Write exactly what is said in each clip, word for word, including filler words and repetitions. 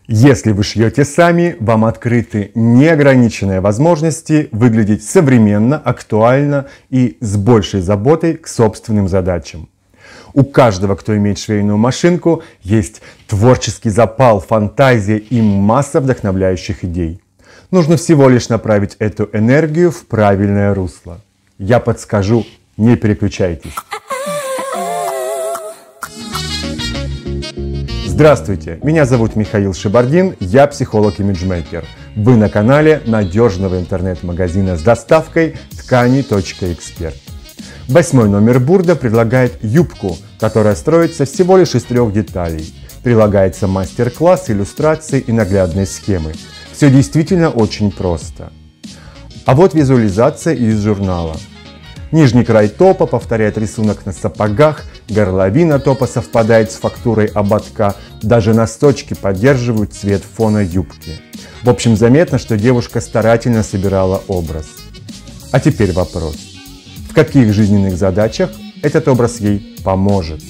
Если вы шьете сами, вам открыты неограниченные возможности выглядеть современно, актуально и с большей заботой к собственным задачам. У каждого, кто имеет швейную машинку, есть творческий запал, фантазия и масса вдохновляющих идей. Нужно всего лишь направить эту энергию в правильное русло. Я подскажу, не переключайтесь. Здравствуйте, меня зовут Михаил Шибардин, я психолог-имиджмейкер. Вы на канале надежного интернет-магазина с доставкой ткани точка эксперт. Восьмой номер Бурда предлагает юбку, которая строится всего лишь из трех деталей. Прилагается мастер-класс, иллюстрации и наглядные схемы. Все действительно очень просто. А вот визуализация из журнала. Нижний край топа повторяет рисунок на сапогах, горловина топа совпадает с фактурой ободка, даже носочки поддерживают цвет фона юбки. В общем, заметно, что девушка старательно собирала образ. А теперь вопрос. В каких жизненных задачах этот образ ей поможет?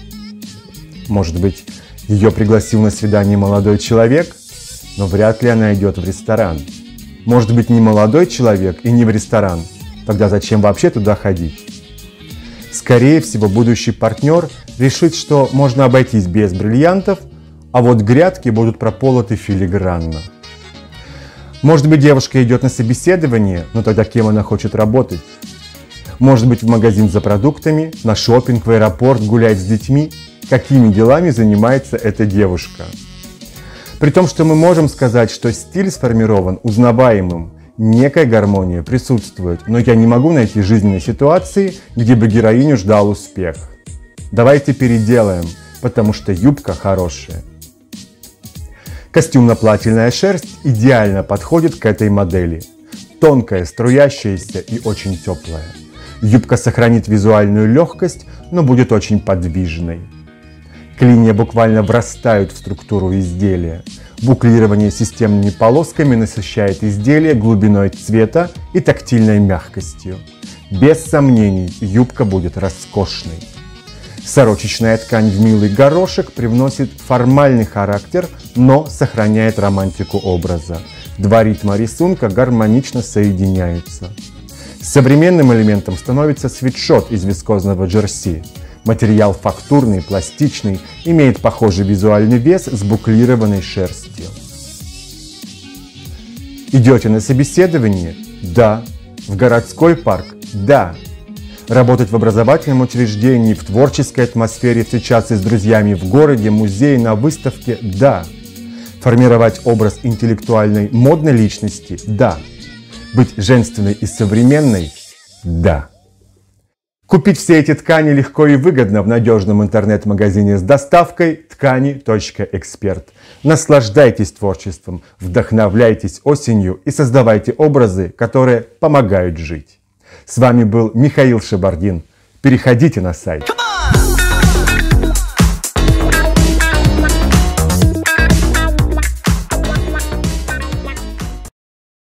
Может быть, ее пригласил на свидание молодой человек, но вряд ли она идет в ресторан. Может быть, не молодой человек и не в ресторан. Тогда зачем вообще туда ходить? Скорее всего, будущий партнер решит, что можно обойтись без бриллиантов, а вот грядки будут прополоты филигранно. Может быть, девушка идет на собеседование, но тогда кем она хочет работать? Может быть, в магазин за продуктами, на шопинг, в аэропорт, гулять с детьми? Какими делами занимается эта девушка? При том, что мы можем сказать, что стиль сформирован узнаваемым, некая гармония присутствует, но я не могу найти жизненной ситуации, где бы героиню ждал успех. Давайте переделаем, потому что юбка хорошая. Костюмно-плательная шерсть идеально подходит к этой модели. Тонкая, струящаяся и очень теплая. Юбка сохранит визуальную легкость, но будет очень подвижной. Клинья буквально врастают в структуру изделия. Буклирование системными полосками насыщает изделие глубиной цвета и тактильной мягкостью. Без сомнений, юбка будет роскошной. Сорочечная ткань в милый горошек привносит формальный характер, но сохраняет романтику образа. Два ритма рисунка гармонично соединяются. Современным элементом становится свитшот из вискозного джерси. Материал фактурный, пластичный, имеет похожий визуальный вес с буклированной шерстью. Идете на собеседование? Да. В городской парк? Да. Работать в образовательном учреждении, в творческой атмосфере, встречаться с друзьями в городе, музее, на выставке? Да. Формировать образ интеллектуальной, модной личности? Да. Быть женственной и современной? Да. Купить все эти ткани легко и выгодно в надежном интернет-магазине с доставкой ткани точка эксперт. Наслаждайтесь творчеством, вдохновляйтесь осенью и создавайте образы, которые помогают жить. С вами был Михаил Шибардин. Переходите на сайт.